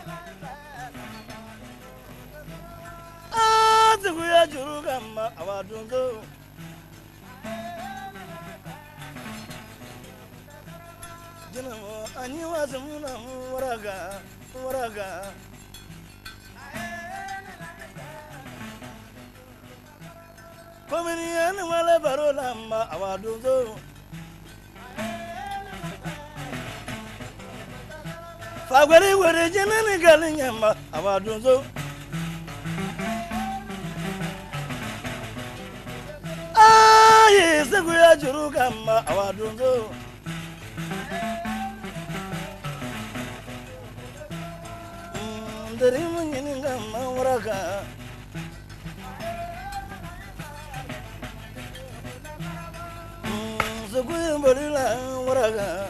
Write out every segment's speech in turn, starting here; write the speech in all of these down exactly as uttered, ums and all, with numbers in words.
Ah, the way I do come about to go. You know, I knew I was a Muraga, Muraga. Coming in, whatever I'm about to go. Fagari were a general gallium about to go. Ah, yes, the way I do come about to go. The Rimming in Gamma. The Queen Barilla, Waraga.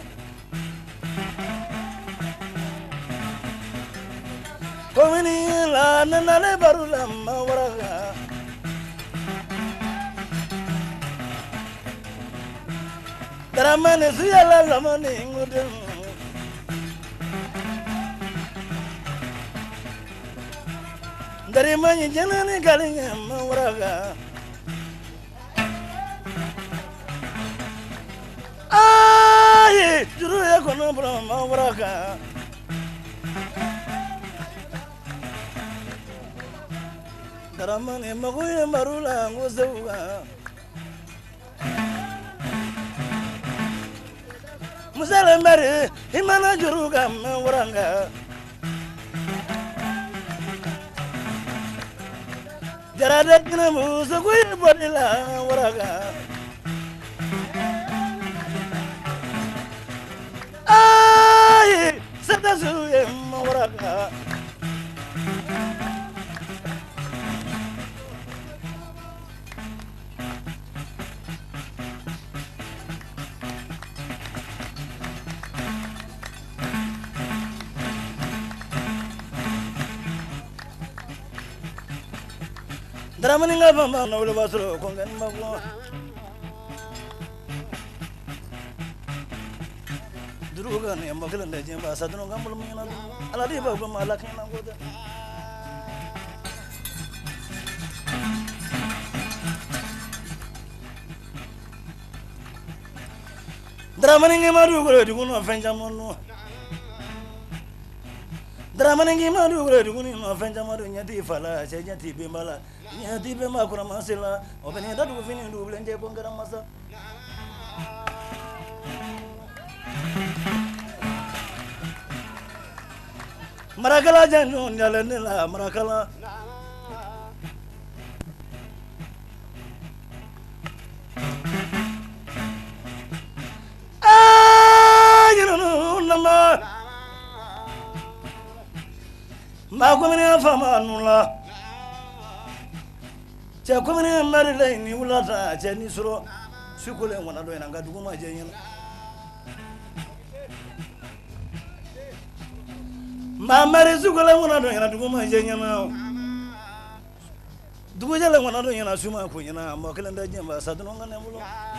Coming in, and another Barulam, Waraga. There are many Zilla money with them. There are many generally getting him, Waraga. Ay, juru ya kono brahma Waraga. There are many Maguya Marula, Muzawa. Musala Mary, Himana Juruga, Waranga. Jaradat Namu, the Queen Bodilla, Waraga. Ay, Satasu, Waraga. Dramaninga Bama, no Vasro, Kongan Mago. Drugan, and Mokan, the Jimba, Sadano Gamma, Aladiba, Malakana. Dramaninga Maru, you know, Fenjamono. Dramaninga Maru, you know, Fenjamaro, Yati Fala, Yati Bimala. Yati Bimakura Masilla, opening that will finish to blend Pongaramasa. Maracala Janun, Yalanilla, Maracala. Ah, you know, number Magumina Famanula. Chacomina Marilyn, Ulata, Janisro, Sukule, one other, and Gaduma Janian. Mamma is Sukula, one other, and Gaduma Janian. Do we tell one other in a Suma Queen, Mokalanda Jamba, Sadonga Nemulo?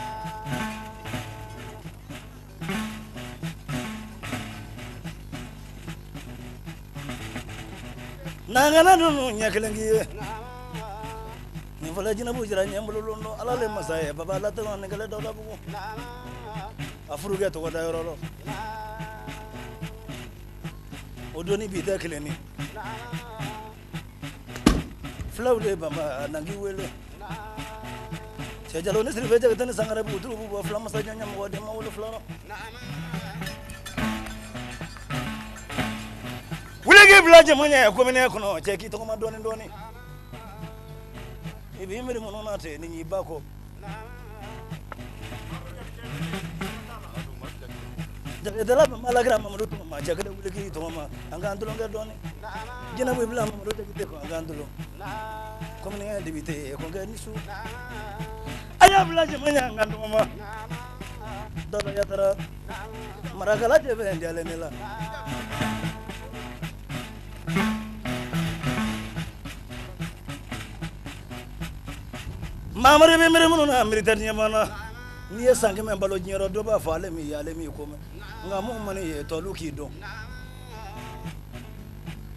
Nagana don't know Yakalangi. Volagina Bujra, Yambulo, Alale Masaya, Babalata, and Galado. A frugat what I wrote. Odoni be there killing me. Flow de Bamba, Nangi will. Sajalon is better than Sangarabu, Flamasajan, what the Molo Flora. Will I give large money? Coming here, check it on my Donny Donny. If you meet Monate in Yibako, the love of Malagram, my jacket will give to Mama, and Gandulonga Donny. Jenna will blame Gandulo. Coming here, Debite, Congenisu. I have large money and Ganduma. Donna Yatara Maracala and Jalanella. Mamma remember Militariana near Sankem and Balogna Doba, follow me, let me come. Ngamu money to look you do.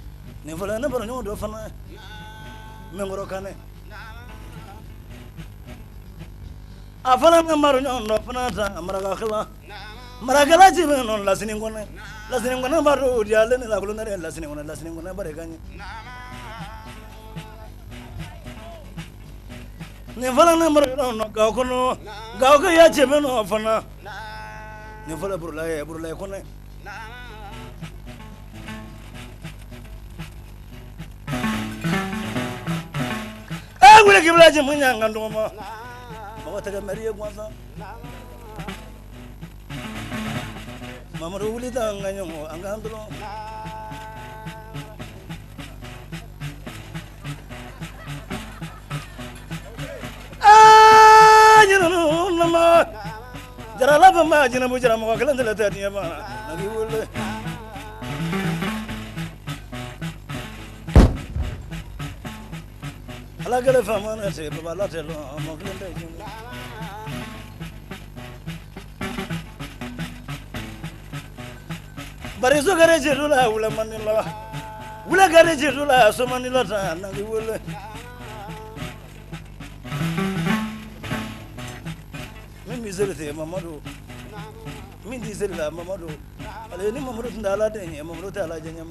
ni fala na baro nyo do fana mengoro kane afala na maro nyo do fana ta maraga khla maraga la jibe non la sini ngone la sini ngone baro diale ne la kulo na la sini ngone la sini ngone bare ganye ni fala na maro no ga ko no ga ko ya jibe no fana ni fala burla ya burla ko ne wule kibla je munya ngando ma ma taga mariye gwanza mama ro wuli ta nganyo angando ah nyino nama jara la ba ma jina bu jara ma kala ndela ta tiya ma nagi wule ala gele famana se baba la telo mo glende jinga bari so gare jirula wala manila wala gare jirula so manila ta nangi wala min mizelte mamadu min dizela mamadu ale ni mamadu ndala de ni mamadu ta ala jenya mo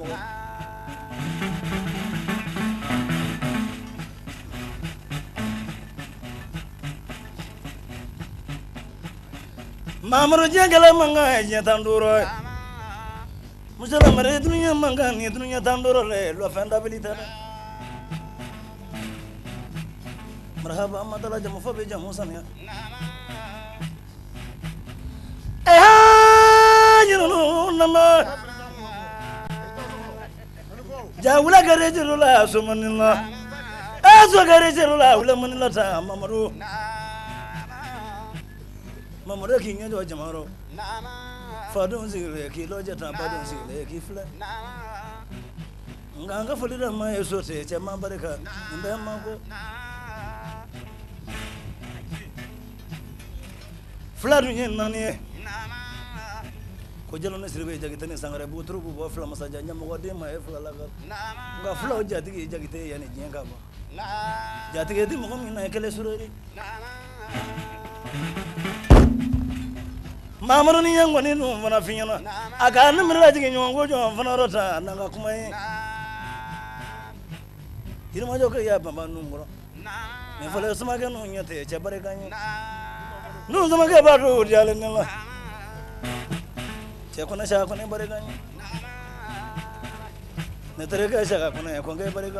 Mamaro jengala manga nya tanduro musala mare dunya manga ni dunya tanduro le lo fenda bilita marhaba amadala jamu fa be jamu sanya eh yunu nama jawula gare jirula sumanilla aso gare jirula wala manilla ta mamaro mamaro kinga jo jamaro fadon zile ki loja ta badon zile ki fle nganga fulira ma yeso te chama baraka imbe mako fladu nyen nani ko jelo ne sirbe jagitane sangare bu turu bu fla masaja nyamo ko de ma e fla la nga fla jati ki jagite yani jenga ba jati ke di mo ko mina kele surori mamaro ni yango ni no fana finyana aka na mira jige nyongo jo fana rota nanga kuma yi hirma jo ka ya bamba numro me fala sama ga no nyate che bare ganyi no sama ga ba ro diale nela che kona sha kona bare ganyi ne tere ga sha kona ko ga bare ga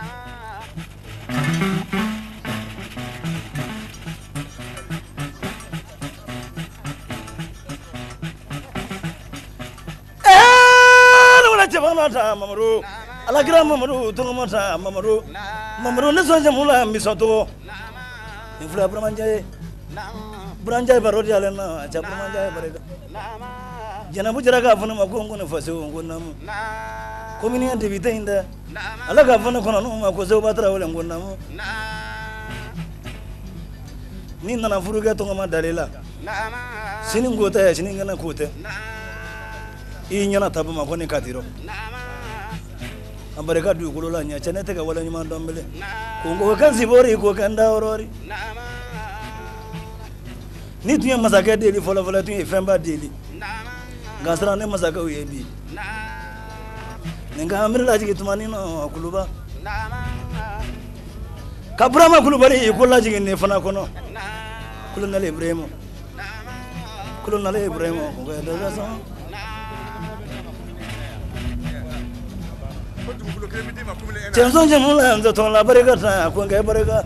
Mata mamaro alagra mamaro to mata mamaro mamaro ne so jamula mi soto infla bramanje branje baro diale na cha bramanje barega jana bujara ga funa magongo ne faso ngonam komini ande bitainda alaga funa kono no ma ko so batra wala ngonam ni nana furuga to ma dalela sinin gota ya sinin ngana kote inyana tabu ma koni katiro ambareka du kulola nya chanete ga wala nyuma ndombele kongo kan sibori ko kan daorori ni tunya masaka deli fola fola tunya femba deli gasra ne masaka uyebi nenga amrila jigi tumani no kuluba kabura ma kulubari ikola jigi ne fana kono kuluna le ibrahimo kuluna le ibrahimo ko da gaso Chenzo jamula nzo tola bareka ta ko ngai bareka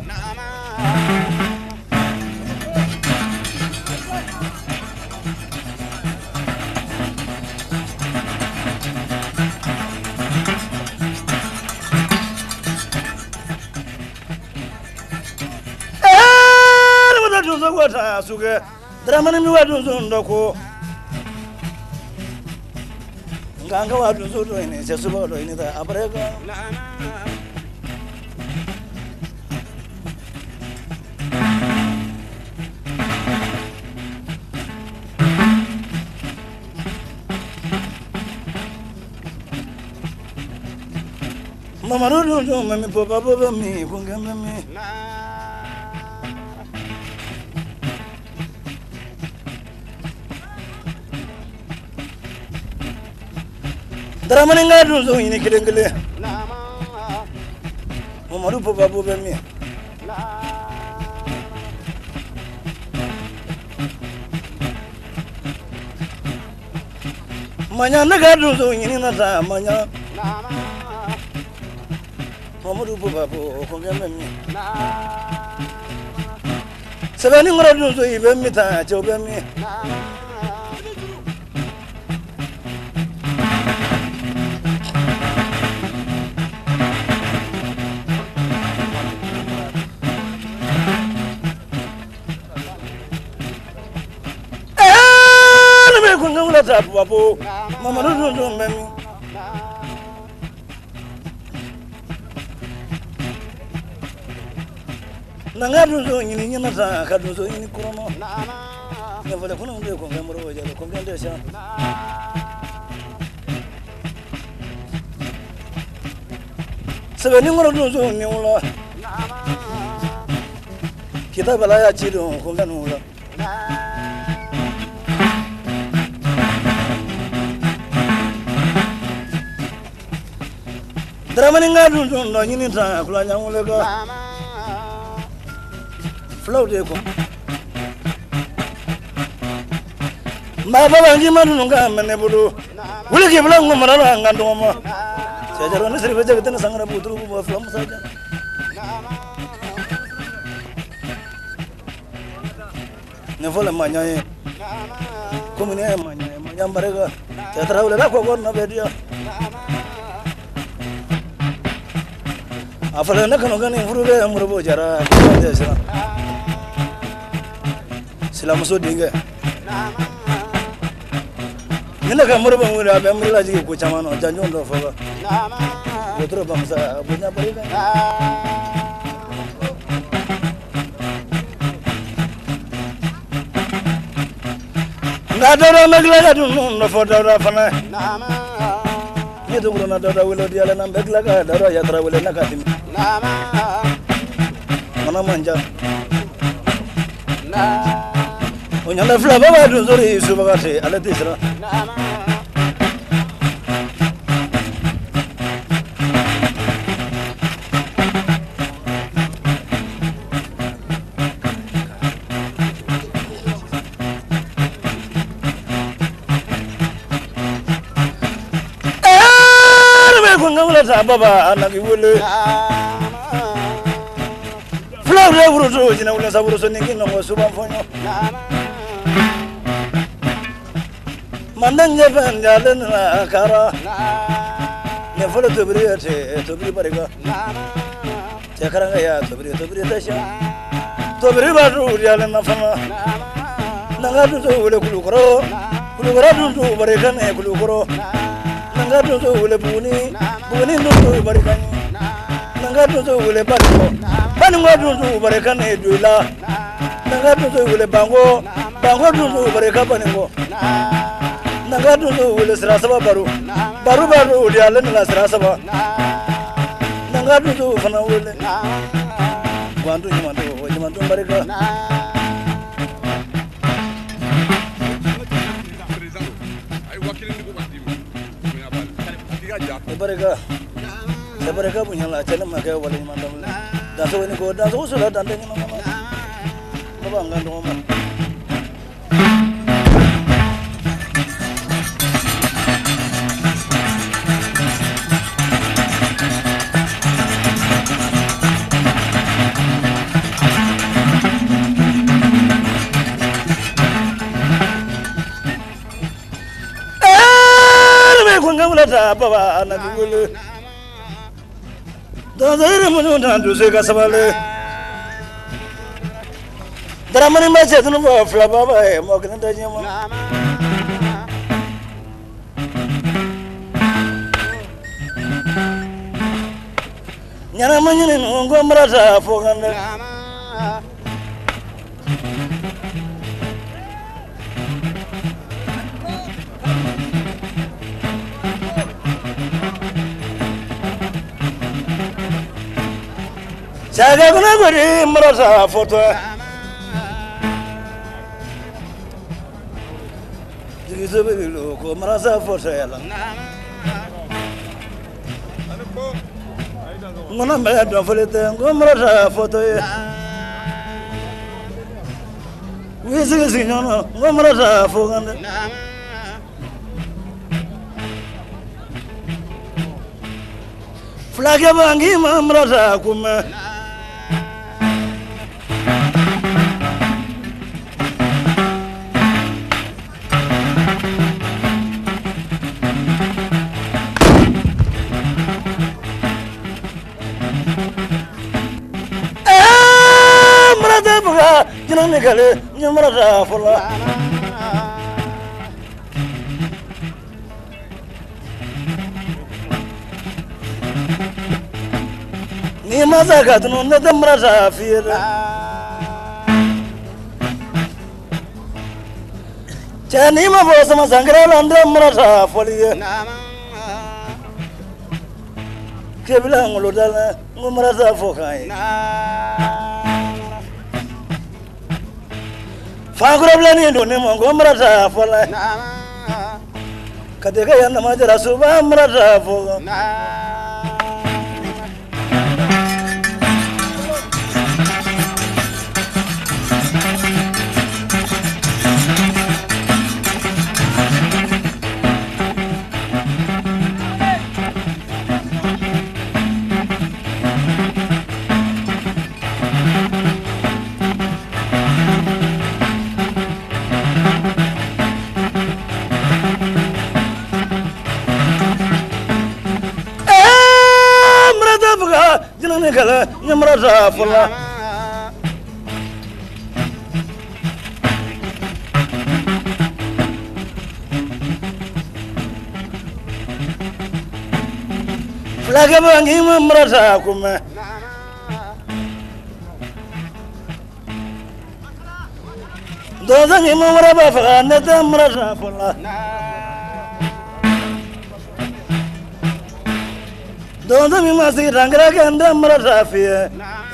eh wala dunzo wata suga dramana mi wadu dunzo ndoko nganga wadu dunzo do ine sesuba do ine ta abareka Mama do do me papa papa me kunga me. Dramani ngadu zo ini kidengele. Mama do papa papa me. Manya ngadu zo ini nata manya. Mamadou Babo kunga me. Sabani ngadu zo ibe mita chobe me. Babo, Mama do do me. Nangadu zo nyini nyina za kadu zo nyini kurono. Ya vale kuna ndio kwa ngamro waje kwa ndio sha. Sebe ni ngoro do zo nyula. Kita bala ya chido kwa nganula. Dramani ngadu ndo nyini ta kula nyamule ko flow de ko ma baba ngi madu nga mene budu wuli ki bla ngomara la ngando ma sajaro ne sirbe jagte na sangara putru ko flow saja ne fola manyaye komune manyaye manyambare ga tetra wala la ko gonna bedia afala na kanu gani furube amurbo jara desra sila muso dinga nina ka murbo mura be murla ji ko chamano janjon do foga otro bamsa bunya bariga ngado na magla dum no foda ra fana ni to ngona dada welo diala na begla ka dara ya tra welo na ka tim mana manja onyala fla baba do zori su baba te ala tisra baba anagi wole flow re wuro to jina wala saburo so ningi no suban fonyo mandanje ban jalen na kara ne folo to briete to bri bariga te karanga ya to bri to bri tasha to bri ba ru jalen na fama nanga to wole kulu koro kulu koro to bariga ne kulu koro nanga to wole buni buni ndo barikani nanga to wole bango bango to barikani dula nanga to wole bango bango to barika bango nanga to wole srasaba baru baru baru diale na srasaba nanga to fana wole kwandu nyamando nyamando barika barika barika punya lah channel makai wala mandam da so ni ko da so sula dan ni mama baba ngando mama baba anagi wole da zaire mun dan do se kasabale dramani ma se tunu ba fla baba e mo kan da nyama nyana manyene ngo marata fo ganda Chaga guna guri marasa foto. Jigiso baby loko marasa foto yala. Ngona mbaya do folete ngo marasa foto ye. Wisi wisi nyono ngo marasa foto. Flagge bangi marasa kuma. Jangan negale nyamara fola. Ni masa katnu nada marasa fira. Chani ma bosa ma sangra landa marasa folia. Kebla ngolodala ngomarasa fokai. Fagura blani doni mongo marasa fola. Kadega yana majara suba marasa fola. Jangan negala nyamara fola. Flagge bangi marasa kuma. Dosa ni mamara bafa neta marasa fola. Donde mi masih rangra kanda marasa fie.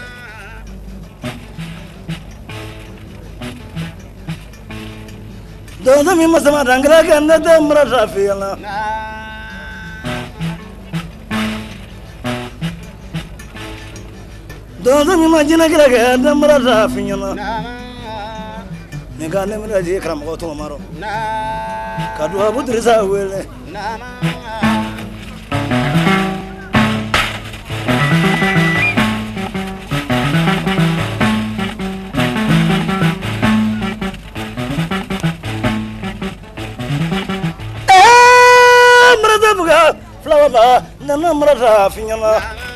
Donde mi masih rangra kanda da marasa fie la. Donde mi majina kira kanda marasa fie la. Negane meraji kram koto maro. Kadua putri sawele. Flower, nana marasa finyana.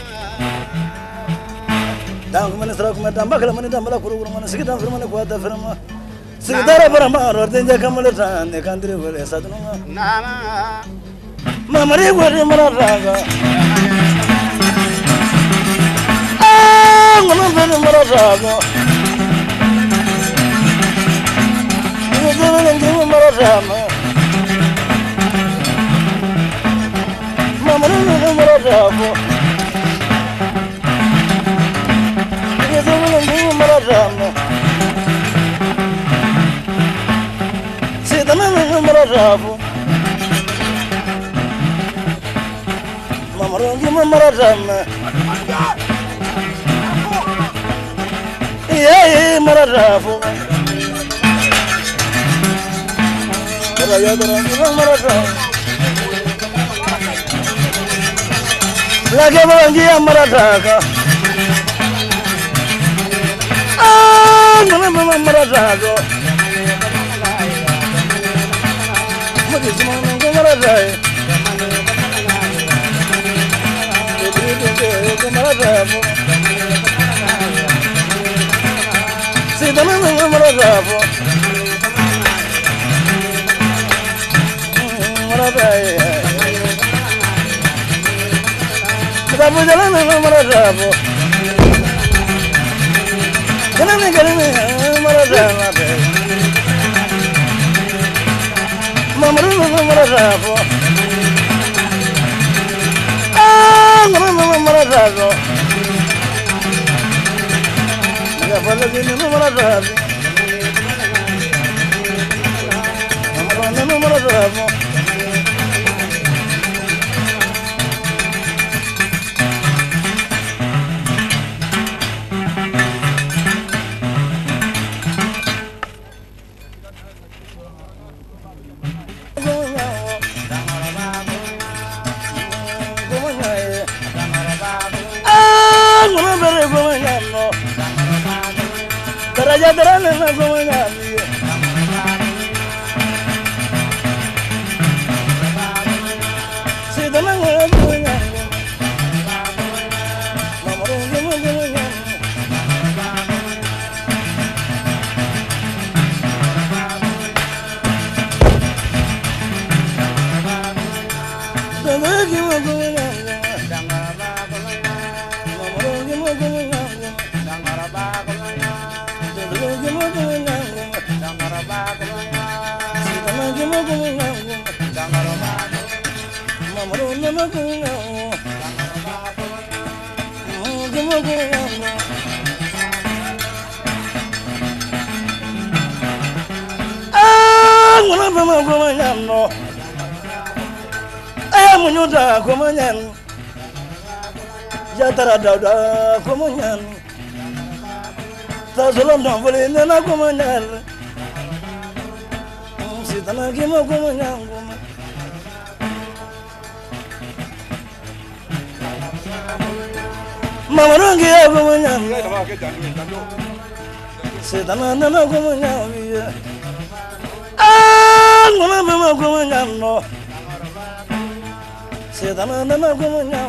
Dang mana serah kuma tambah kalau mana tambah kuru kuru mana sekitar firman kuat firman. Sekitar apa ramah orang dia kamu lesan dekan diri boleh satu nama. Mama dia boleh marasa. Ah, mana boleh marasa. Ini boleh dia marasa. Mama ni marasa ko. Ini sebelum ni marasa. Sedana ni marasa ko. Mama ni marasa. Iya iya marasa ko. Kalau ya orang marasa. Lagi bangi marasa ka. Ah, mana mana marasa ko. Mudi semua nunggu marasa. Jadi itu marasa ko. Si dana nunggu marasa ko. Marasa. Kamu jalan dengan marasa po. Jalan dengan marasa po. Mama dengan marasa po. Ah, dengan marasa po. wala ni numara rabi wala numara rabi Daraja darana na gomanya mi Sidana ngora gomanya Mamaro gomanya Dangara gomanya dangara ba gomanya Mamaro gomanya dangara ba gomanya Jatara dauda komunyan Tazulam dambole nena komunyan Sitana kimo komunyan Mama rangi ya komunyan Sitana nena komunyan Ah, ngona mama komunyan no Sitana nena komunyan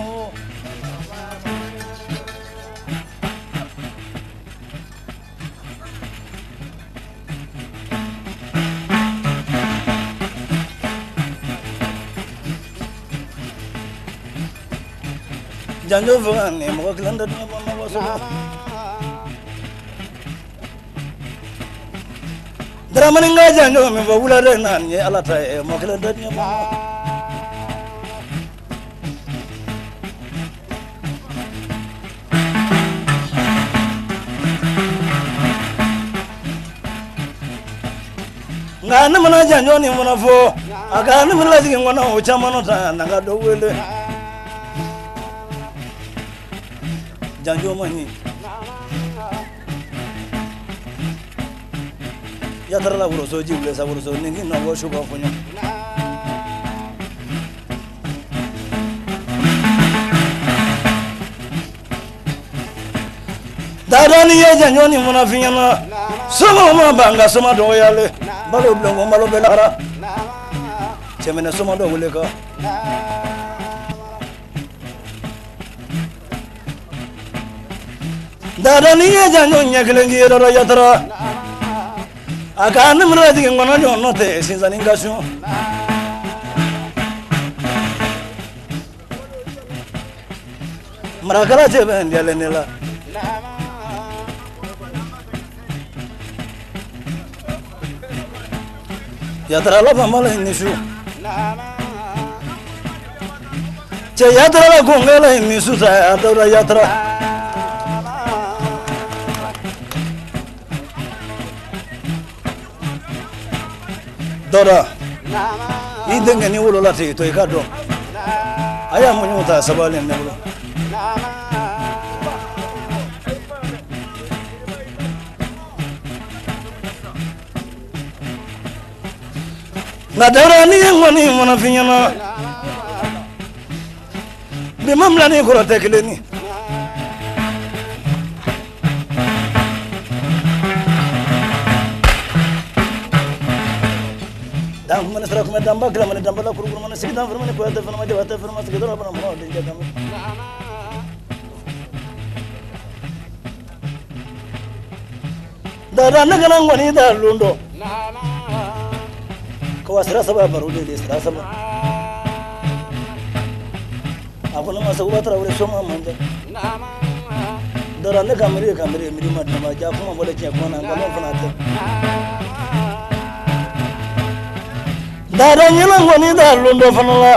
Janjo vani mo klanda dum mo waso Dramaninga janjo mi bawula de nan ye alata e mo klanda dum mo Ngana mana janjo ni mo na fo aga ni mo la jigi ngona o chamano ta nanga do wele Janjo mani ya tarla uroso jible sa uroso ningi no wo shuba funyo Dadani ya janjo ni munafinya na soma ma banga soma do yale balo blongo malo belara chemene soma do wule ka Dadani ya janjo nyakelengi ro yatra akana mradi ngona jo note sinzani ngashu marakala chebe ndiale nela yatra la pamala inishu che yatra la gongela inishu sa adora yatra Dora, ini dengan ni ulo lati tu ikado. Ayah menyuta sebalin ni ulo. Nadara ni yang mana mana finya na. Bimamla ni kuro tekle ni. Dam mana serak mana damba kira mana damba la kuru kuru mana sekitar firman kuat firman jawab firman sekitar apa nama orang dia kami. Dada negara ngani dah lundo. Kau asra sabah baru dia asra sabah. Aku nama sebuah terawal semua manja. Dada negara meri kameri meri mat nama jago mana boleh cek mana kalau pun ada. Dada nyelang wani dah lundo fanala.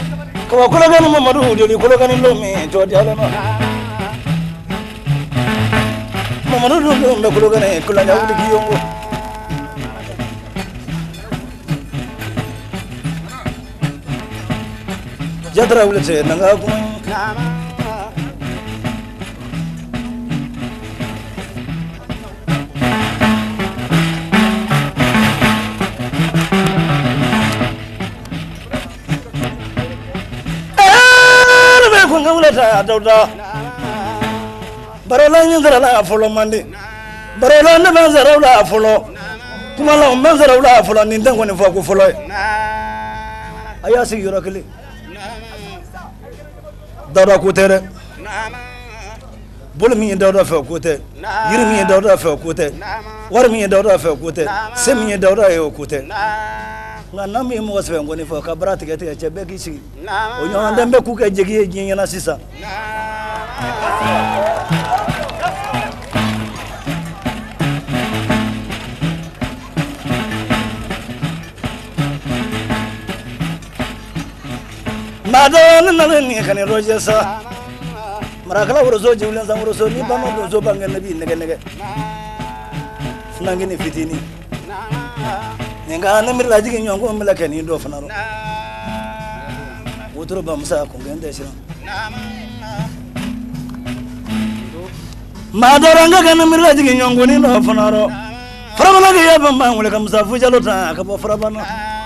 Kau aku lagi nama madu dia, aku lagi nama lomi, jodi ala na. Mamadu dulu me kulogane kulanya wuli kiyongo. Jadra wuli se nanga kuma. Dauda barola nyindra la folo mandi barola ne banzara la folo kuma la banzara la folo ni ndango ne fako folo aya si yura kili dauda ko tere bol mi dauda fa ko te yiri mi dauda fa ko te war mi dauda fa ko te sem mi dauda yo ko te nga nami mo wasbe ngoni fo ka brati ke te chebe kishi o nyo ndembe ku ke jegi nyi na sisa madon na ni kan rojesa marakala worozo jiwlen san worozo ni bano do zo bangen nabi nege nege nangini fitini nga na mirla jigi nyongo mila kani do fanaro wotro ba musa ko ngende shira madoranga kana mirla jigi nyongo ni do fanaro farabana ga yaba ma wala kam sa fujalo ta ka bo farabana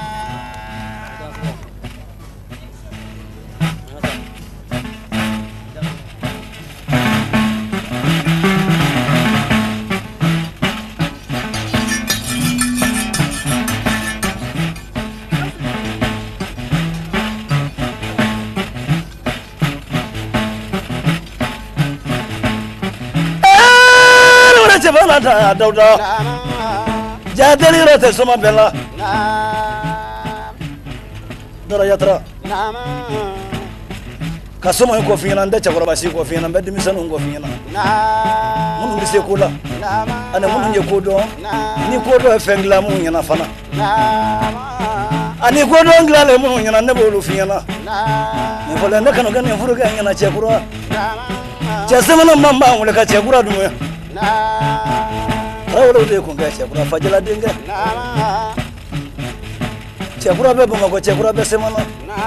Dauda jadeli rote soma bella dara yatra kasoma ko fina nda chakora basi ko fina mbedi misanu ko fina mun bise kula ana mun nje kodo ni kodo fengla mun yana fana ani kodo nglale mun yana ne bolu fina ni fola ne kanu gan furu ga yana chekura chesema mamba wala ka chekura dumo Rawlo de kunga chekura fajala dinga chekura be bongo chekura be semana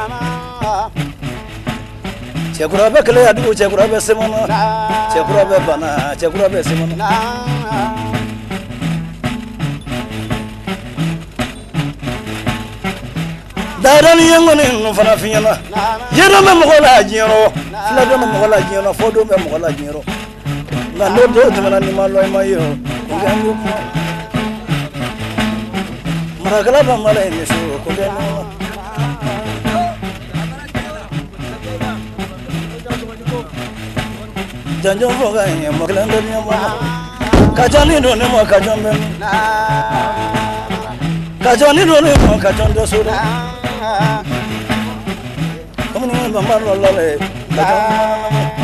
chekura be kale adu chekura be semana chekura be bana chekura be semana darani yangone no fana finyana yero me mogola jiro fla do me mogola jiro fodo me mogola jiro na no do tana ni malo ay mayo ngangu marakala ba mala ni so ko be no janjo foga ni makala ndo ni mo kajani do ne mo kajombe kajani do ne mo kajondo so do como ni ba malo lale kajombe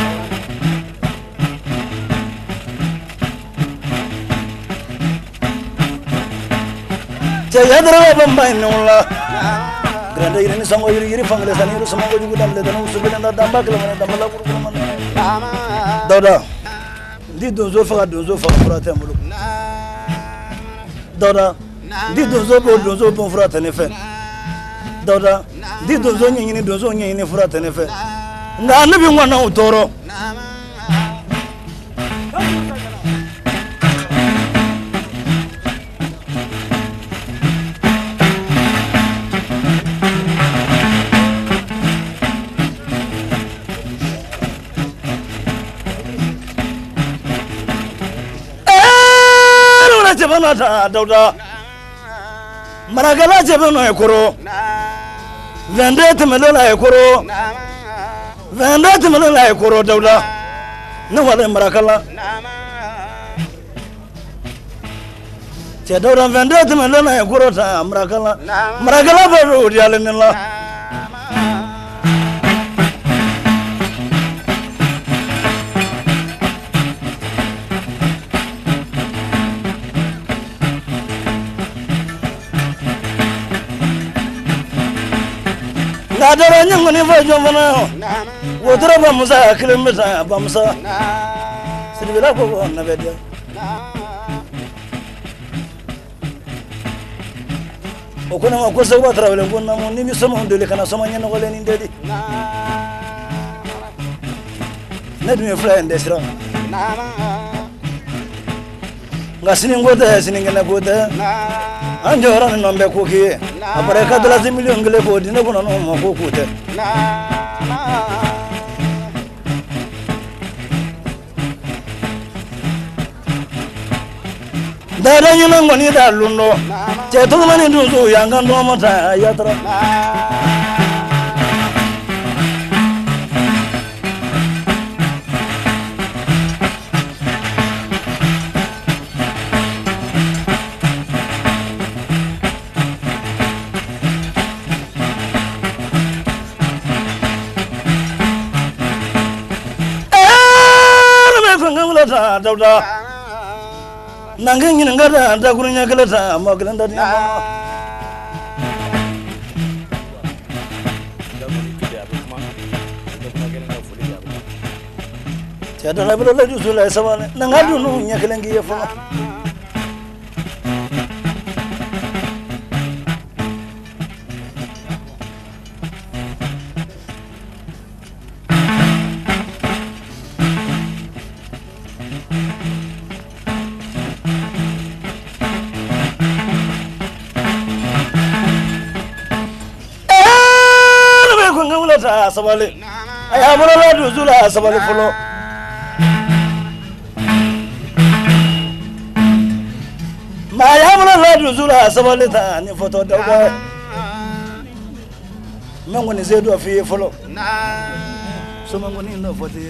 Jayadra bamba inula grande yiri sango yiri yiri fangle saniru samango jugu damle danu subenda damba kala mana damba la kuru mana Dauda di donzo faga donzo faga furata mulu Dauda di donzo bo donzo bon furata ne fe Dauda di donzo nyini donzo nyini furata ne fe nga annabi ngwana utoro Dauda maragala jebeno ekoro vendete melela ekoro vendete melela ekoro Dauda ne wale maragala je Dauda vendete melela ekoro ta maragala maragala baro diale nela Adara nyangoni fa jomana wotro ba musa kilometer ba musa Sirvela ko na bedia okona ko so wa travel ko na mo ni mi somo ndele kana somo nyana ko len ndedi na dum friend desra ngasini ngoda sini ngena goda anjora no mbe ko ki apare ka dala million ngele ko dina ko no mo ko ko te dara nyina ngoni da luno je to mani duzu yanga ndo mata yatra eh me fanga ta dauda nangin ngada da gurunya galata ma galanda ni Tiada lagi boleh jual lah sama ni. Nangadu nu nyakelengi ya fana. Eh, lebih kurang boleh tak sabale. Ayah boleh jual lah sabale folo. Maya mula ladu zula sabalita ni foto dauda mango ni zedu afi folo so mango ni no foto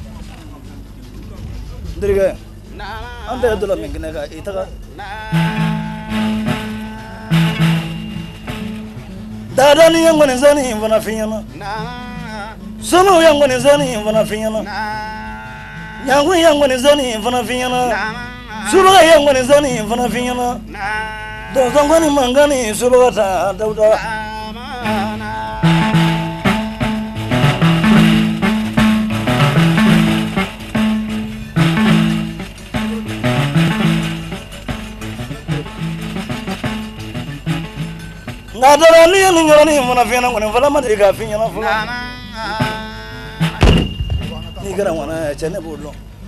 ndiriga ande dola mengina ka itaka dada ni yango ni zani mvana finyana sono yango ni zani mvana finyana yango yango ni zani mvana finyana Suruh yang mana zani, mana finyana. Dosong mana mangani, suruh ta dauda. Nada ni yang ni mana finyana, mana fala mana ika finyana fala. Ni kerana mana cene bodoh.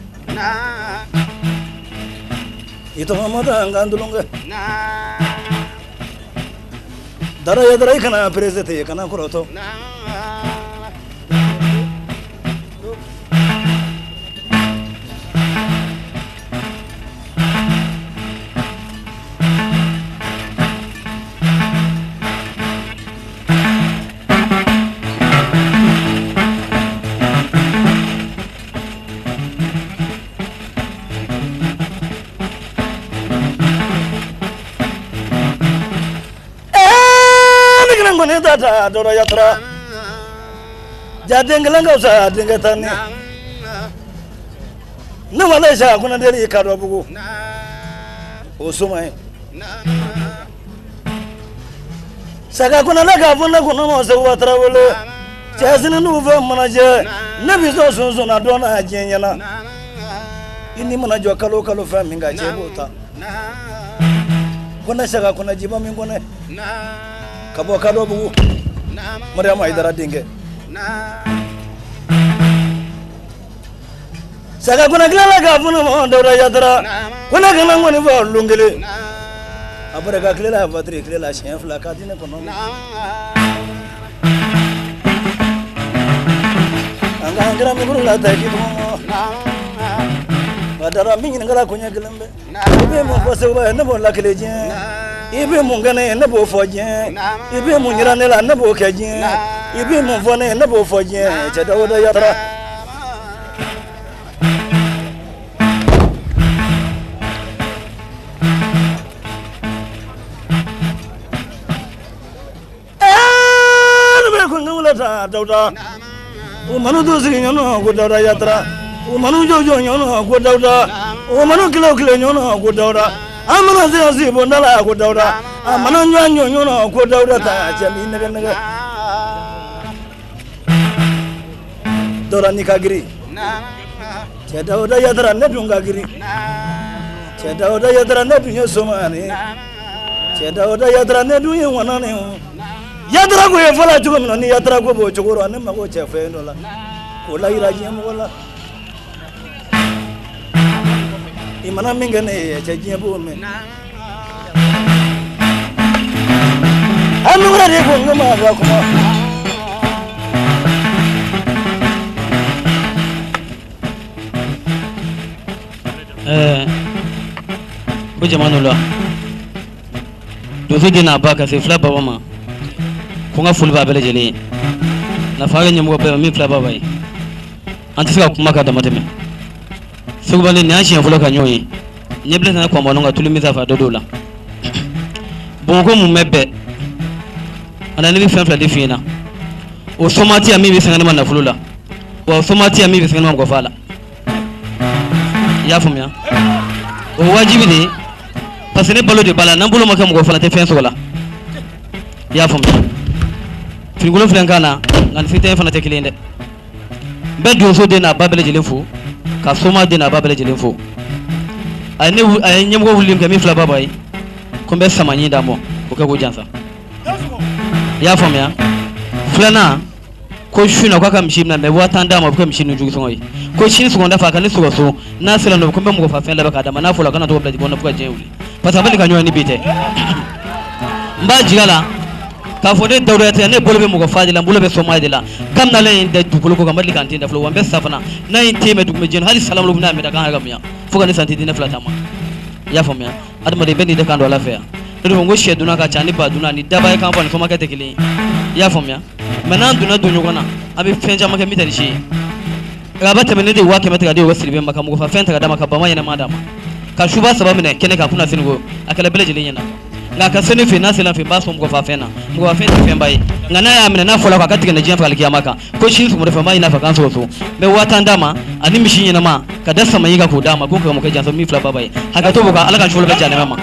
Itu mama dah angkat dulu ke? Darah ya darah ikan apa rezeki ikan aku roto. Ni data dora yatra jadi ngelanga usah dingatani na Malaysia kuna deri kado buku usumai saka kuna naga funa kuna mo se watra wole jasina nu va manaje nabi so so so na dona ajenyana ini manajo kalo kalo fa minga chebota kuna saka kuna jiba mingone Kabo kado buku, mereka mai darah tinggi. Saka kuna kelala kapun mau dora yatra, kuna kenang mani bawa lunggile. Apa mereka kelala bateri kelala chef lah kadine kono. Angkat angkat mikul lah tak gitu. Adara mingin ngala kunya kelembe. Ibe mau pasal bah, ne boleh kelejnya. Ibe mungkin ne bo fojnya, ibe munyiran lah ne bo kajnya, ibe mungkin ne bo fojnya. Jadi udah yatra. Eh, lebih kurang mula dah, dah. Umanu tu sih nyono, gua dah yatra. Umanu jojo nyono, gua dah. Umanu kilo kilo nyono, gua dah. Amana sih bondala aku dauda, amana nyanyo nyono aku dauda tak jamin negara negara. Dora nikah giri, Cheda oda yadra ne dunga giri. Cheda oda yadra ne dunya somani. Cheda oda yadra ne dunya wanani. Yadra go yefola jugo mino yadra go bo chogoro ane mago chefe no la. Kola iraji mola. Imana mingene cheji bo me. Anu ngare go ngoma ga kuma. Eh, buje manula. Dozo dina baka se flaba wama. Kunga fulba bele jeli. Na faga nyamgo be mi flaba bai. Antisa kuma ka da mateme. Sugubani ni ashi fulo ka nyoyi. Nyeble na kwa mononga tulimiza fa dodola. Bongo mu mebe. Ana ni fi fla defina. O somati ami bi sangana na fulula. O somati ami bi sangana ko fala. Ya fumya o wajibi ne parce que ne balo de bala nan bolo makam go fala te fen sola ya fumya fingulo flen kana ngan fite fana te kilinde be do so de na babele jelen fo ka soma de na babele jelen fo ay ne ay nyem go wulim ka mi fla babay ko be samanyi damo o ka go jansa ya fumya flana ko shuna kwa kamshimna me watanda ma kwa mshinu jugu songoyi ko shin su gonda fa kan su so na sela no ko be mo fa fen la baka da mana fula kana to blaji gonna fuka jeuli pata bali kanyo ni bite mba jigala ka fode dawra te ne bolbe mo ko faadi la bolbe so maadi la kam na len de dukulu ko kamali kan tinda flo wambe safana na inte me duk me jen hali salam lubna me da kan ga miya fuka ni santi dina fla tama ya famya adama de bendi de kan do la fe do ngo sheduna ka chani ba duna ni daba kan fon so makete kili ya famya manan duna do nyogona abi fenja make mitari shi rabata menede wake mata gade wasilibe maka mugo fa fenta gada maka bama yana madama ka shuba sababu ne kene ka kuna sinugo akala bele jele yana nga ka sene fe na sela fe baso mugo fa fena mugo fa fenta fe mbai ngana ya amina na fola ka katika na jiya fa alkiyamaka ko shi su mu fa mai na fa kan so so me wata ndama ani mishin yana ma ka dasa mai ga ko dama ko ka mu kai janso mi fla babai haka to boka alaka shulga jana mama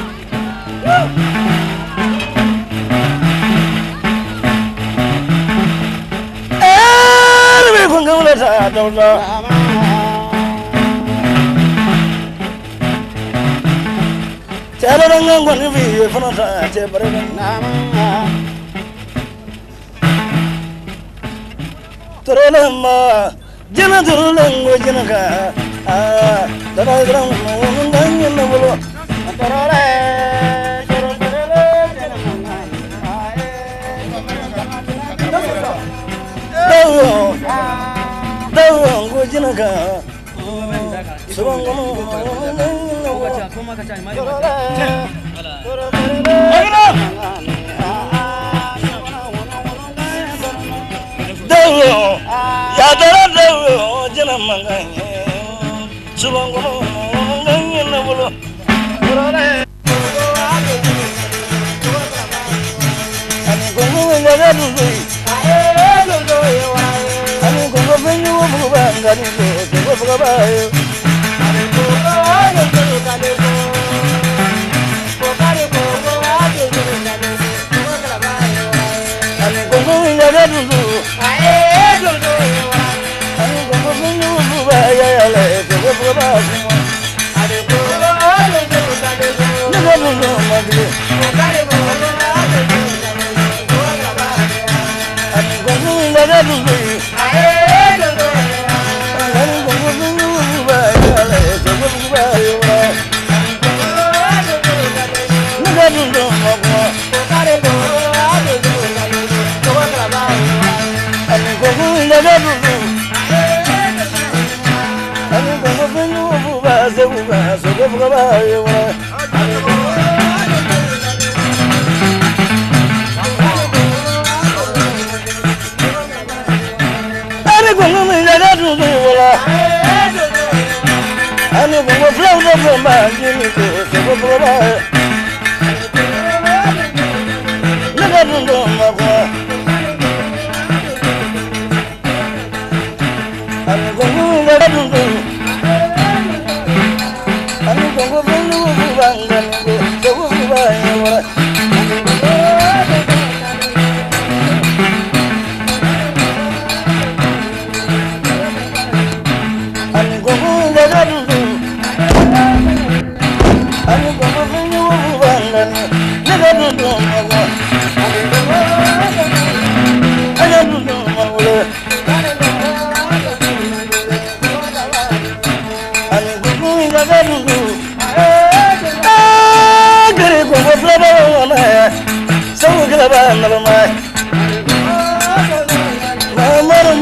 Chalo rangang koni vi fana sa chepare nama. Torolama jana torolango jana ka ah dara dara mungangi na bolo torole torole jana mungangi dawo dawo ngo jana ka subango dawo ya dara dawo jana mungangi subango mungangi na bolo ani gongo ngaga dudu ae dudu ani gongo benyu buba ngani gongo buga bae ani gongo ayo dudu kale ko ko kale ko ko ayo dudu kale ko kala bae ani gongo ngaga dudu ae dudu ani gongo benyu buba ya ya le gongo buga bae ani gongo ayo dudu kale ko ngaga dudu magle ko kale ko ayo dudu Ngaga dudu ae dudu ani gongo benyu buba ya le gongo buga bae ngaga dudu magwa ko kale ko ayo dudu kale ko kala bae ani gongo ngaga dudu ani gongo benyu buba se buba so buga bae ani gongo flow no bomba ngini ko so boba naga dundo magwa ani gongo naga dundo ani gongo benu bubanga ngo so boba yora ani gongo naga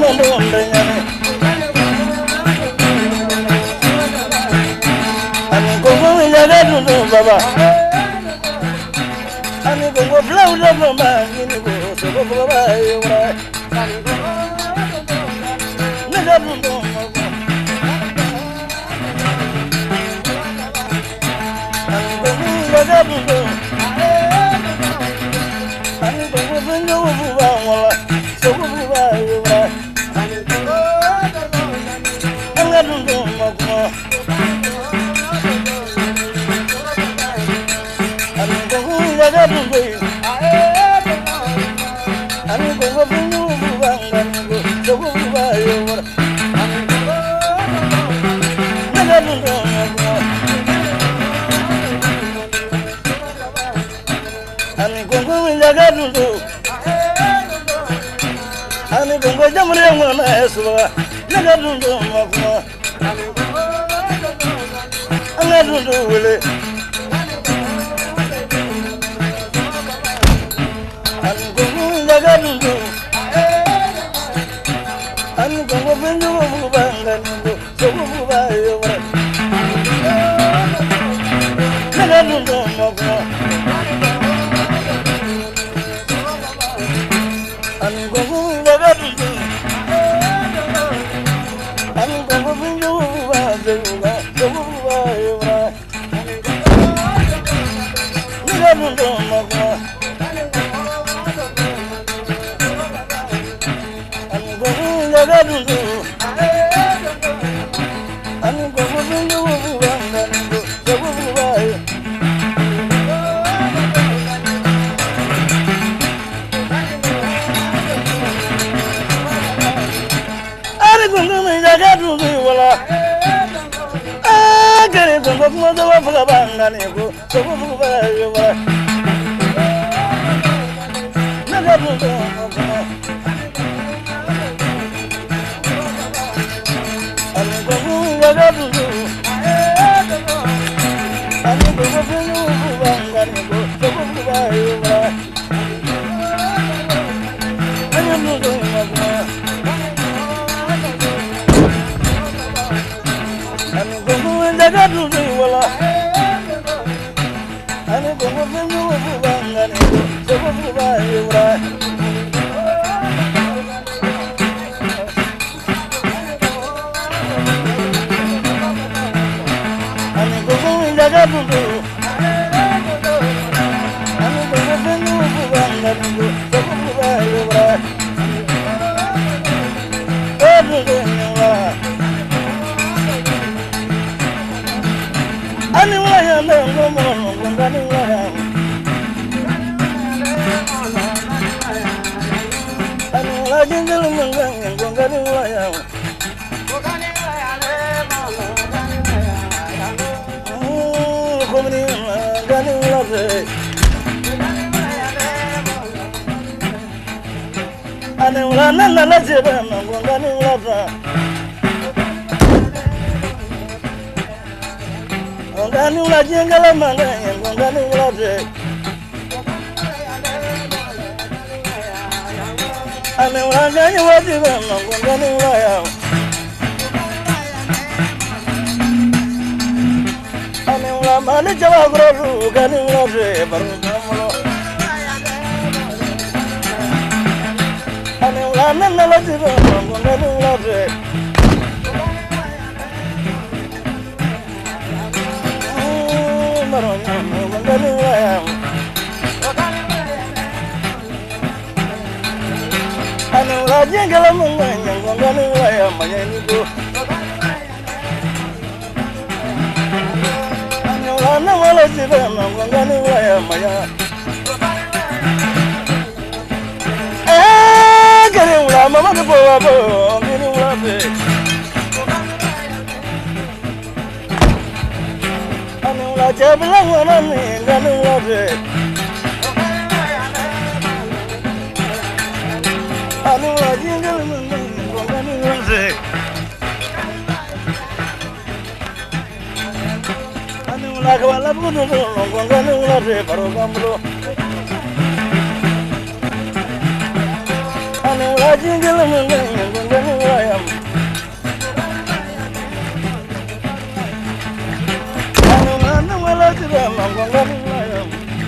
Baba, ani gongo flow da mama, ini go so go baba yura. Nega dundo mama, ani gongo nega dundo, ani gongo bingo buba wala, so go baba yura. Nega dundo mama. Ani gongo bingu banga ngo jogo bayo wara naga dundo ani gongo naga dundo ani gongo jamre ngona eswa naga dundo makwa naga dundo wele ani gongo naga dundo ani gongo bingu banga ngo jogo bayo wara naga dundo makwa ani gongo naga dundo ani gongo bingu banga ngo jogo bayo wara naga dundo makwa naga dundo ani gongo bingu banga ngo jogo bayo ani gongo naga dundo wala ah gare gongo mo do wa banga ngo jogo bayo wala naga dundo ani gongo naga dundo ani gongo bingu banga ngo jogo bayo wala ani dundo magma ani gongo naga dundo wala ani gongo bingu banga ngo jogo bayo wala naga dundo ani gongo bingu banga ngo jogo bayo wala dundo wala ani wala ngo mo ngo ani wala ani wala jingle ngo ngo ani wala komini ngani wala ani wala nana la jeba ngo ngani wala ngani wala jingle manga ngo ngani wala ani wala ngani wajeba ngo ngani wala ani wala mali jawabro ngani wala baru kamulo ani wala nana la jeba ngo ngani wala maro ngani wala ani wala jengala munga ngo ngani wala mayani go ani wala na wala jeba ngo ngani wala maya eh gari wala mama ko bo bo ngini wala be ani wala jebla wala ni ngani wala be ani wala jengala munga ngo ngani wala be ani wala ka wala budu ngo ngani wala be baru kamulo Anu rajin jalan mengganggu ayam. Anu mana malah tidak mengganggu ayam.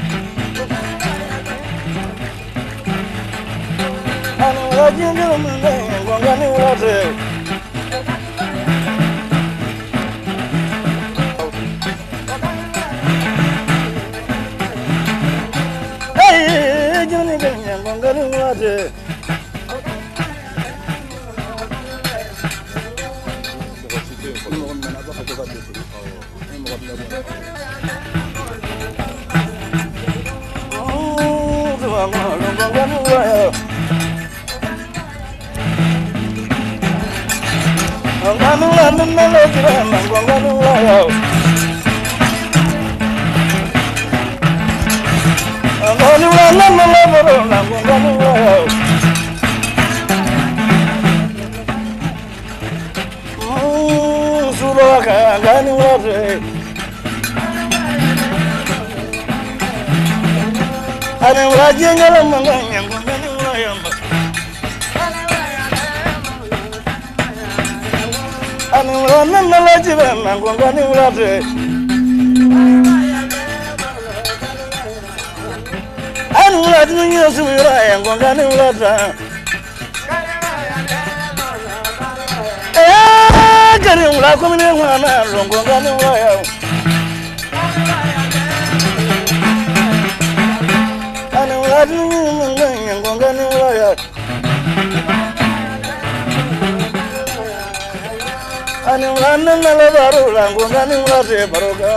Anu rajin jalan mengganggu ayam. Hey, Johnny, I'm going to water. Ana wajin jalan mengganggu ayam. Ana wajin jalan mengganggu ayam. Ana wajin jalan mengganggu ayam. Eh, jadi ulah kau ni mana mengganggu ayam. Anu anu mengganggu ayam. Anu anu malah baru mengganggu ayam baru kau.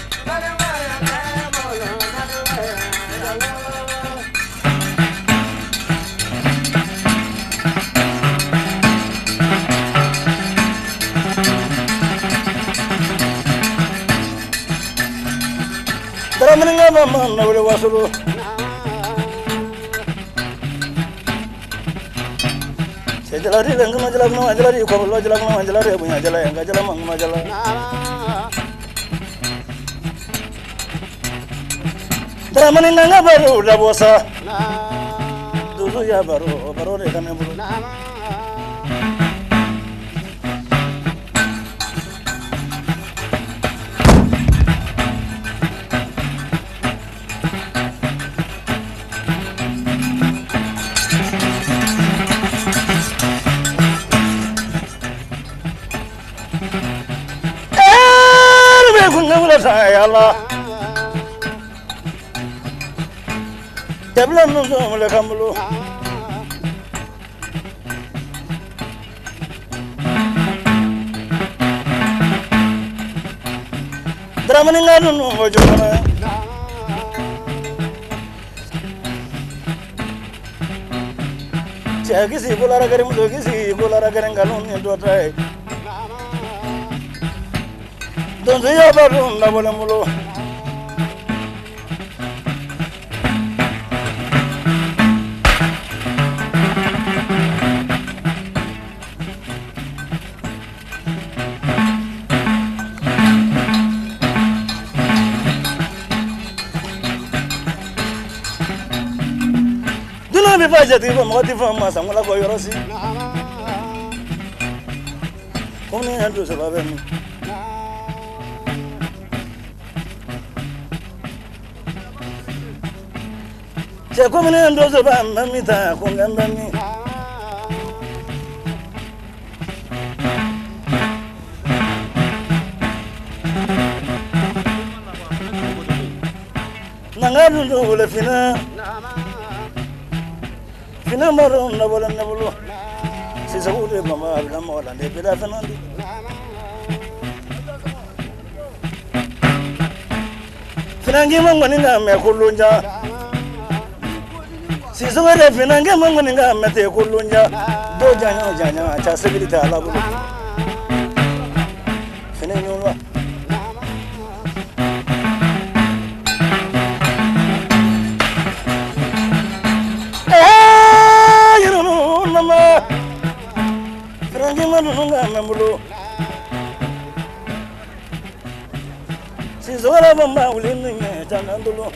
Dalam menengah mama nak boleh wasulu. Jalari lengkap majalah nama jalari kau lo jalan nama jalari punya jalan yang gak jalan mang majalah. Dalam menengah baru dah bosa. Dulu ya baru baru rekan yang belum. Ya Allah, sebelum nunggu mulai kamu. Drama ni nggak nunggu juga. Cakap kisi bola ragarim tu kisi bola ragarim galon ni dua try. Don't say about room, no one will. Do not be budgeting from what if I'm a Samola Goyorosi. Only Andrews about me. Saya kau mana ando sebab mami tak kau gambar ni. Nangaru tu boleh fina, fina maru na boleh na bolu. Sisa boleh mama bila mau lande bila fina ni. Fina gimana mani na me kulunja. Si semua ada finang ke mana enggak mati kulunja do jangan jangan aja segera tak lalu finang nyuruh eh you know nama finang ke mana enggak membulu si semua ada bamba ulin ni jangan dulu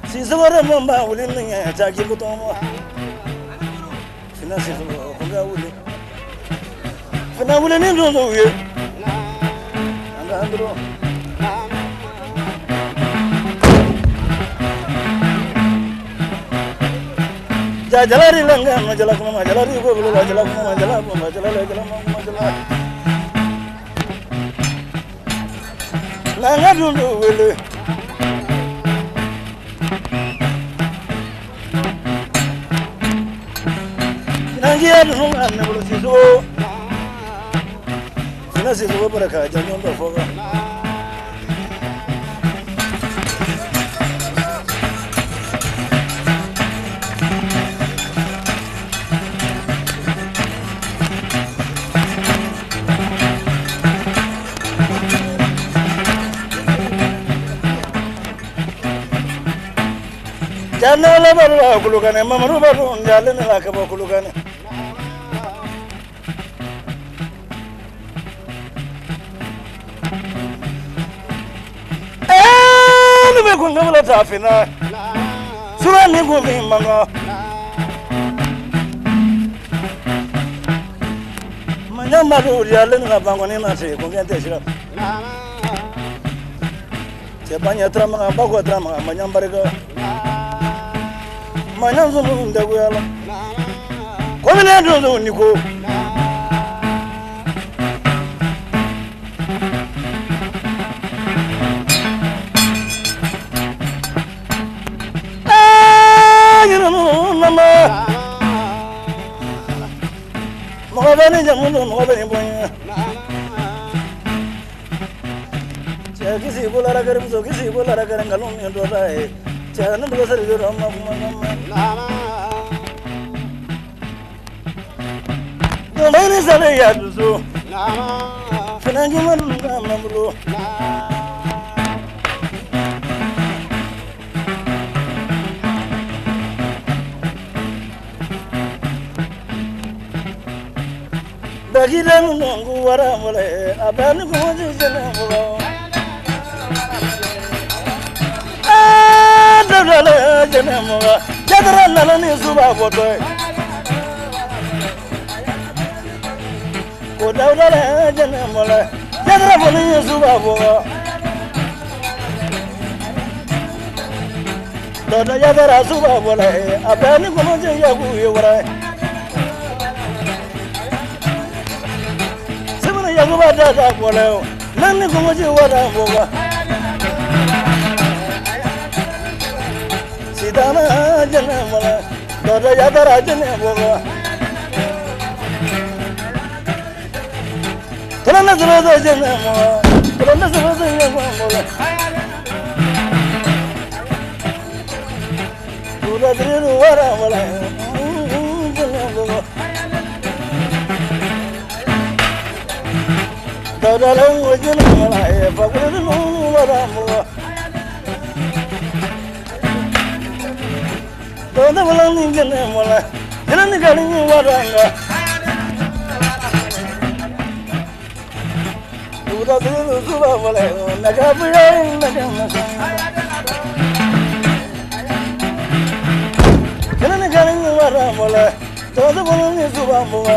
si sabara mamba wuli ninga taki ko tomo fina si ko ga wuli fina wuli ni ndo ndo ye anga andro ja jalari langa ma jala ko ma jalari ko bulu la jala ko ma jala ko ma jala la jala ma jala la nga ndo wele Nangia dulu kan nebulu situ, sini situ berkah jangan terfoka. Jangan lebar lah kulukan, mamaru baru jalan lah ke bawah kulukan. Kunga la tafina sura ni go mi manga manya maru ya le na bango ni na se kunga te sira se banya trama ba go trama manya barga manya zumu ndago yala ko mi na do ni ko Mabani jamuno mabani bonya cha kisi bola ra kare muso kisi bola ra kare ngalon ni ndo rae cha nan do sari do ramma kuma namma do mani sare ya duso finan juman namma mulo Bagidan nungu wara mule abani kuji jene mulo ah dadale jene mulo jadra nalani suba botoy ko dadale jene mulo jadra boni suba boga dada jadra suba bole abani kuji yagu yewara yagu bada da boleo nani kumoji wada boga sidana jene mala dada yadara jene boga tolana zoro jene mala tolana zoro jene mala dura diru wara mala jene boga Dada langu jene mala e fakuru nu wara mala Dada langu jene mala jene ni kali ni wara nga Dura diru suba mala naga pira naga masa jene ni kali ni wara mala Dada langu suba mala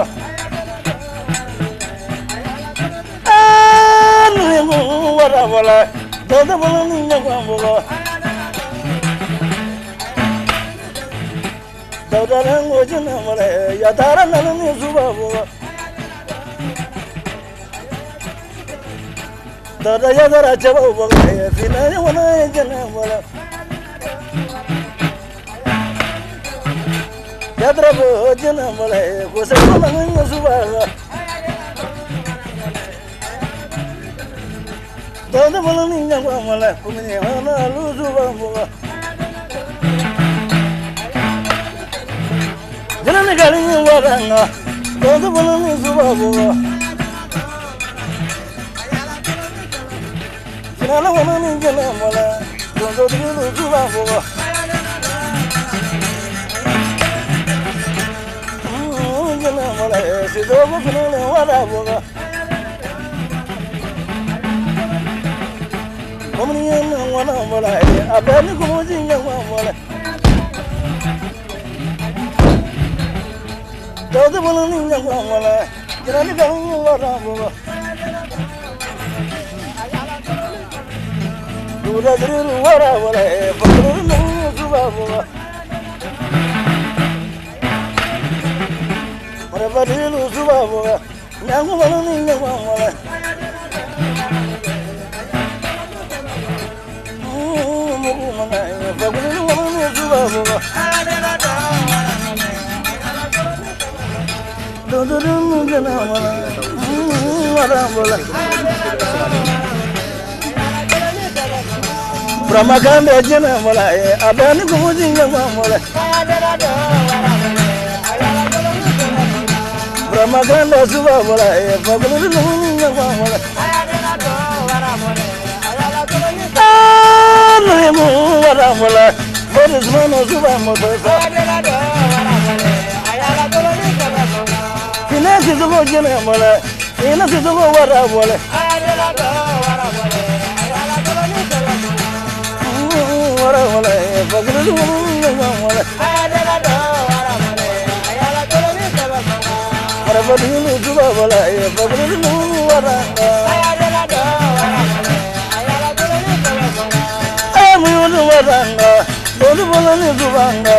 wara wala dada wala ni nyagwa boga dada lango jina mala ya tara nalani suba boga dada ya dara chaba boga fina ni wana jina mala ya dara bo jina mala ko sa nalani suba Dada bola ni nyagwa mala kumini wana luzu bamboga Jana ni kali ni waranga Dada bola ni suba boga Jana wana ni jana mala Dada ni luzu bamboga Jana mala si dogo kumini wada boga Como ni en wana mola, abani como jinga mola. Todo mundo ninja mola, grande caminho lá bola. Dura dura wara wara, pakru no suba bola. Mara badilu suba bola, nyangu mola ninja mola. Mugu mana, pakru no suba bola. Brahmakanda jena mola, abani kumujinga mola. Brahmakanda suba mola, pagulu kumujinga mola. Ah, no emu wara mola, boris mano suba mola. Finance to go jena mola, finance to go wara mola. Wara mola, pagulu kumujinga mola. Mara badilu suba mola, pagulu wara. Ayamuyunu waranga, dolu bola ni subanga.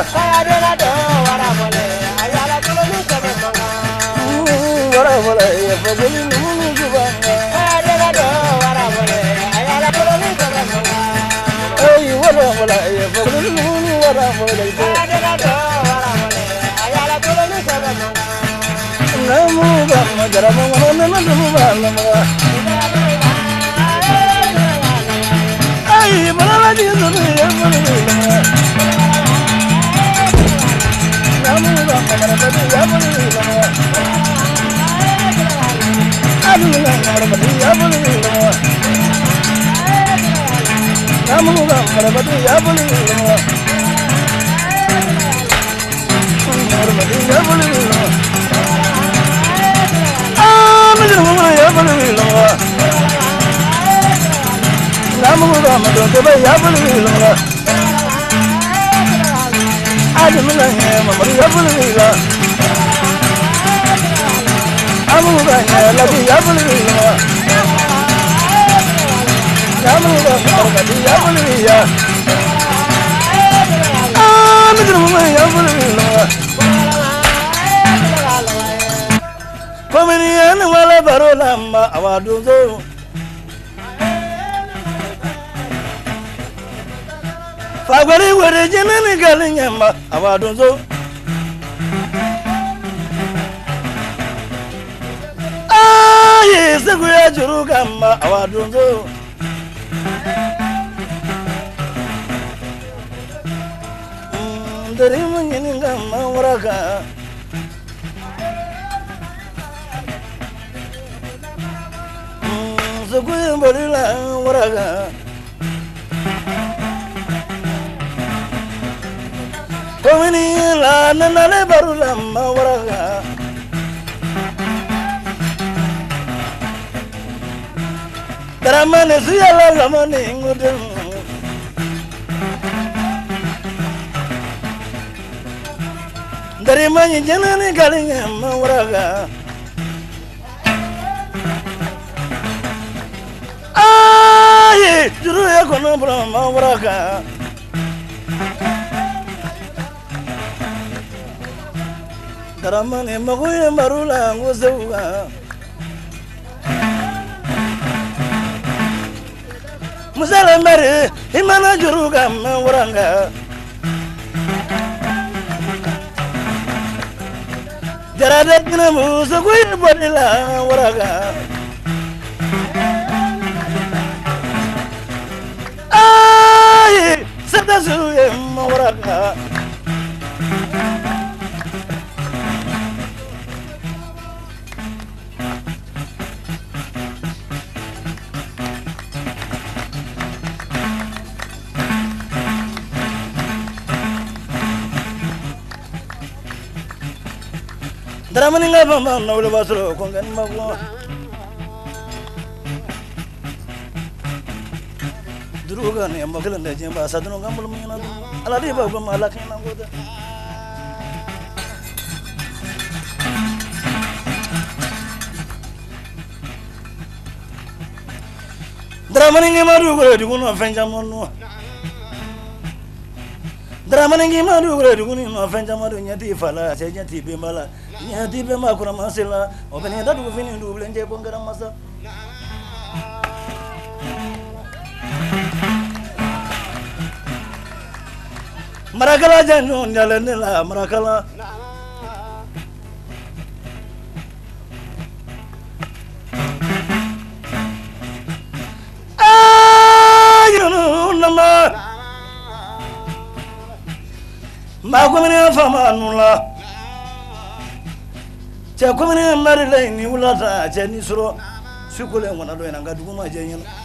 Wara mola, pagulu subanga. Ay wara mola, pagulu wara mola. Namu gamma garama mana namu bala ma. Ay bala di dulu ya bala. Namu gamma garama ya bala. Adu garama ya bala. Namu gamma garama ya bala. Garama ya bala. Ya bala, namu rama doke ba ya bala, adu mina he mama ya bala, amu ba ya labi ya bala, namu rama doke ya bala, ah mina ya bala. Pamirian wala barola ma awadunzo. Fagwari wari jenani galinya ma awadunzo. Aye seguya juruga ma awadunzo. Dari munyininga ma waraga. Seguya barila waraga. Komini la nanale barula ma waraga. Daramane suyala lamani ngudem. Dari manyi jenani galinya ma waraga. Aye, juru ya kono brahma waraga. Daramane magoye marula nguzeuga. Musala mare imana juru gam waraga. Jarada jina musa goye bodila waraga. Aye, sada suye waraga. Daramani nga bamba na wala basro kongan magwa. duruga ne magala ne jemba sadunu gambul mina ala di ba goma ala kana goda dramani ngi maru go di kuno fenjamonu dramani ngi maru go di kuno fenjamonu nyati fala se nyati be mala nyati be makura masela obene dadu fini ndu blenje bongara masa marakala janyo nyale nela marakala Makumene fama nula cha kumene marile ni ulata cha ni suro sukule ngona do ina ngadu kuma jenyo